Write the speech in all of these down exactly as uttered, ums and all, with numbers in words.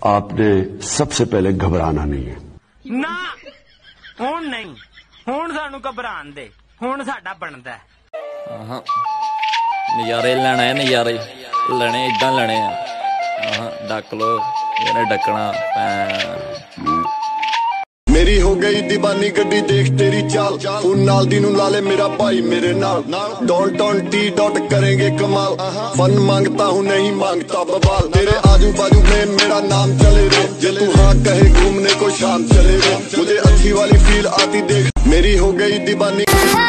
आपने सबसे पहले घबराना नहीं है ना। हुण नहीं, हुण सानू घबरान दे, हुण साडा बनदा है। हाँ नज़ारे लेना है, नज़ारे लेने इदा लेने हाँ डक लो मैंने डकना। मेरी हो गई दीवानी गड्डी देख तेरी चाल, उन नाल दी नू लाले मेरा भाई मेरे नाल। डॉन टॉन टी डॉट करेंगे कमाल, फन मांगता हूँ नहीं मांगता बवाल। तेरे आजू बाजू में मेरा नाम चले रे, जे तू हाँ कहे घूमने को शाम चले रे। मुझे अच्छी वाली फील आती देख, मेरी हो गई दीवानी।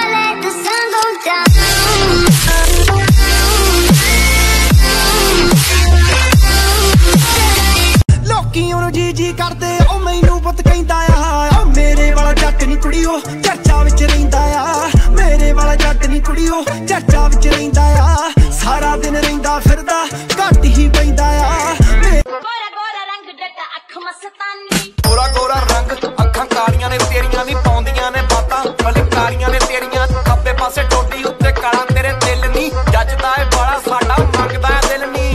लोकी ओनू जी जी करदे ओ मैनू पुत कहंदा आ, मेरे वाला जट नी कुड़ीओ चर्चा विच रहिंदा आ। मेरे वाला जट नी कुड़ीओ चर्चा विच रहिंदा आ, सारा दिन रहिंदा फिरदा घट ही पैंदा आ। गोरा गोरा रंग डटा अख मस्तानी, गोरा गोरा रंग अखां कालियां ने तेरियां नी पौंदियां ने बातां भले कालियां ने तेरियां। खब्बे पासे टोटी उत्ते काला तेरे दिल नी जजदा ए बाला साडा मंगदा ए दिल नी।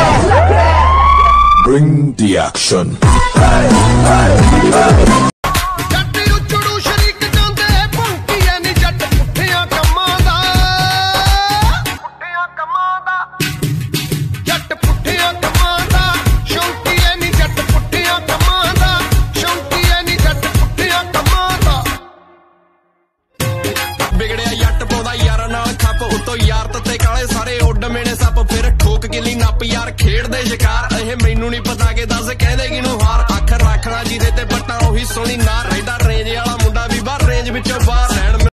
Bring the action. जट उचड़ू शरीक जांदे भौंकीए नी जट पुठियां कम्मां दा, पुठियां कम्मां दा जट पुठियां कम्मां दा। शौकीए नी जट पुठियां कम्मां दा, शौकीए नी जट पुठियां कम्मां दा। बिगड़िया जट पाउंदा यारां नाल खप, उत्तों यार तत्ते काले सारे उड मेने सप। फिर ठोक गिली नप यार खेड़दे शिकार, ਇਹ ਮੈਨੂੰ ਨਹੀਂ ਪਤਾ ਕਿ ਦੱਸ ਕਹਿੰਦੇ ਕਿਨੂੰ ਹਾਰ। ਅੱਖ ਰੱਖਣਾ ਜਿਹਦੇ ਤੇ ਬੱਟਾਂ ਉਹੀ ਸੋਹਣੀ ਨਾ ਰਹਿੰਦਾ, ਰੇਂਜ ਵਾਲਾ ਮੁੰਡਾ ਵੀ ਬਾਹਰ ਰੇਂਜ ਵਿੱਚੋਂ ਬਾਹਰ।